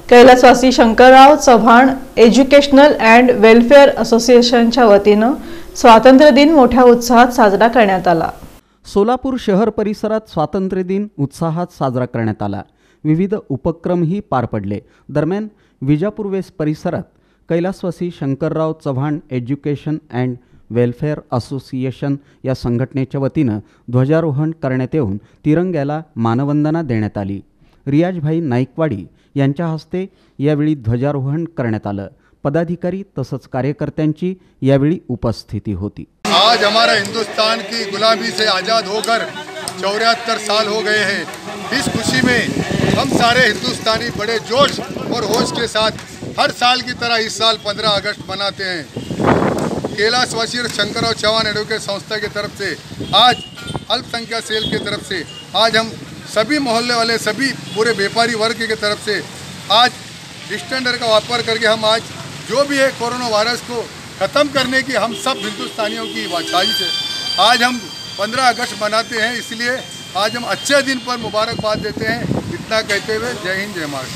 कैलासवासी Shankarrao Chavan educational and welfare असोसिएशनच्या वतीनं स्वातंत्र्य दिन मोठ्या उत्साहात साजरा करण्यात आला। सोलापूर शहर परिसरात स्वातंत्र्य दिन उत्साहात साजरा करण्यात आला। विविध उपक्रमही पार पडले। दरम्यान विजापूर वेस्ट परिसरात कैलासवासी Shankarrao Chavan education and welfare association या संघटनेच्या वतीनं ध्वजारोहण करण्यात येऊन तिरंग्याला मानवंदना देण्यात आली। रियाजभाई नाईकवाडी यांच्या हस्ते यावेळी ध्वजारोहण करण्यात आलं। पदाधिकारी तसंच कार्यकर्त्यांची यावेळी उपस्थिती होती। आज हमारा हिंदुस्तान की गुलामी से आज़ाद होकर 74 साल हो गए हैं। इस खुशी में हम सारे हिंदुस्तानी बड़े जोश और होश के साथ हर साल की तरह इस साल 15 अगस्त मनाते हैं। कैलासवासी शंकरराव चव्हाण एडवोकेट संस्था की तरफ से आज अल्पसंख्यक सेल की तरफ से आज हम सभी मोहल्ले वाले सभी पूरे व्यापारी वर्ग की तरफ से आज डिस्टेंडर का वापर करके हम आज जो भी है कोरोना वायरस को ख़त्म करने की हम सब हिंदुस्तानियों की साजिश है। आज हम 15 अगस्त मनाते हैं, इसलिए आज हम अच्छे दिन पर मुबारकबाद देते हैं। इतना कहते हुए जय हिंद जय महाराष्ट्र।